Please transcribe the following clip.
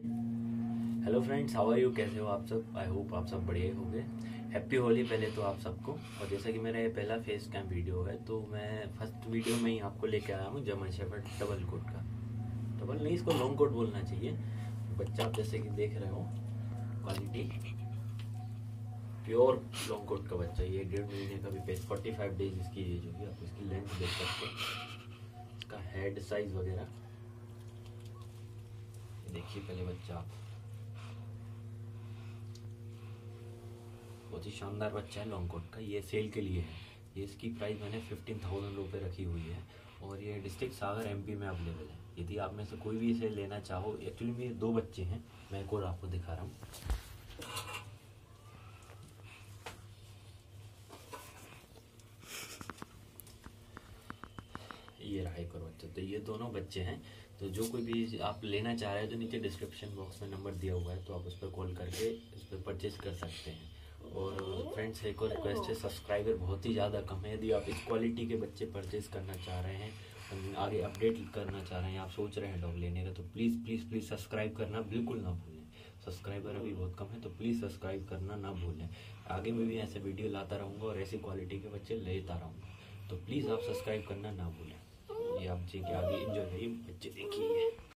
Hello friends, how are you? कैसे हो आप सब? आई होप आप सब बढ़िया होंगे। हैप्पी होली पहले तो आप सबको। और जैसा कि मेरा ये पहला फेस कैम वीडियो है, तो मैं फर्स्ट वीडियो में ही आपको लेके आया हूँ जर्मन शेफर्ड डबल कोट का। डबल नहीं, इसको लॉन्ग कोट बोलना चाहिए। बच्चा आप जैसे कि देख रहे हो, क्वालिटी प्योर लॉन्ग कोट का बच्चा। ये 1.5 महीने का भी पेस, 45 डेज इसकी एज होगी। आप इसकी लेंथ देख सकते हैं, इसका हेड साइज वगैरह देखिए पहले बच्चा आप। बहुत ही शानदार बच्चा है लॉन्ग कोट का। ये सेल के लिए है। ये इसकी प्राइस मैंने 15,000 रुपये रखी हुई है। और ये डिस्ट्रिक्ट सागर एमपी में अवेलेबल है। यदि आप में से कोई भी इसे लेना चाहो, एक्चुअली मेरे 2 बच्चे हैं, मैं एक और आपको दिखा रहा हूँ। ये रहा एक और बच्चा। तो ये दोनों बच्चे हैं। तो जो कोई भी आप लेना चाह रहे हैं, तो नीचे डिस्क्रिप्शन बॉक्स में नंबर दिया हुआ है, तो आप उस पर कॉल करके इस पर परचेज कर सकते हैं। और फ्रेंड्स, एक और रिक्वेस्ट है, सब्सक्राइबर बहुत ही ज़्यादा कम है। यदि आप इस क्वालिटी के बच्चे परचेज करना चाह रहे हैं, आगे अपडेट करना चाह रहे हैं, आप सोच रहे हैं डॉग लेने का, तो प्लीज़ प्लीज़ प्लीज़ सब्सक्राइब करना बिल्कुल ना भूलें। सब्सक्राइबर अभी बहुत कम है, तो प्लीज़ सब्सक्राइब करना ना भूलें। आगे मैं भी ऐसे वीडियो लाता रहूँगा और ऐसी क्वालिटी के बच्चे लेता रहूँगा, तो प्लीज़ आप सब्सक्राइब करना ना भूलें। ये आप जी के आगे इंजॉय करिए। बच्चे देखिए।